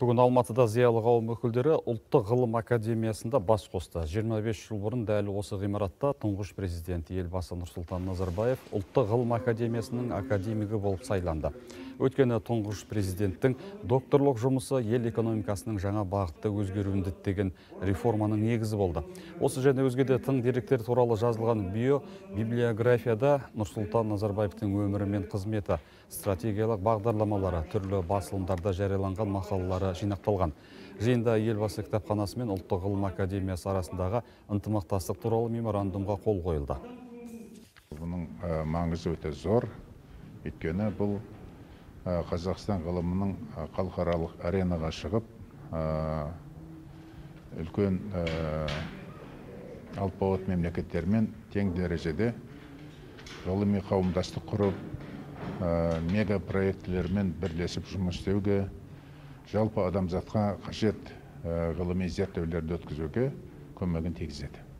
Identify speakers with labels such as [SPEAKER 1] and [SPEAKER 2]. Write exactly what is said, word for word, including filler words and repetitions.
[SPEAKER 1] Бүгін Алматыда зиялы қауым өкілдері ұлттық ғылым академиясында бас қосты. жиырма бес жыл бұрын дәл осы ғимаратта тұңғыш президент елбасы Нұрсұлтан Назарбаев ұлттық ғылым академиясының академигі болып сайланды. Өйткені тұңғыш президенттің докторлық жұмысы ел экономикасының жаңа бағытта өзгеруін діттеген реформаның негізі болды. Осы және өзге де тың деректер туралы жазылған био библиографияда Нұрсұлтан Назарбаевтың өмірі мен қызметі, стратегиялық бағдарламалары, түрлі басылымдарда жарияланған мақалалары жинақталған. Жиында елбасы кітапханасы мен ұлттық ғылым академиясы арасындағы ынтымақтастық туралы меморандумға қол қойылды.
[SPEAKER 2] Бұның маңызы өте зор. Өйткені бұл Қазақстан ғылымының халықаралық аренаға шығып, үлкен алпауыт мемлекеттермен тең дәрежеде ғылыми қауымдастық құрып, мега проектілермен бірлесіп жұмыс істеуге, жалпы адамзатқа қажет ғылыми зерттеулерді өткізуге көмегін тигізеді.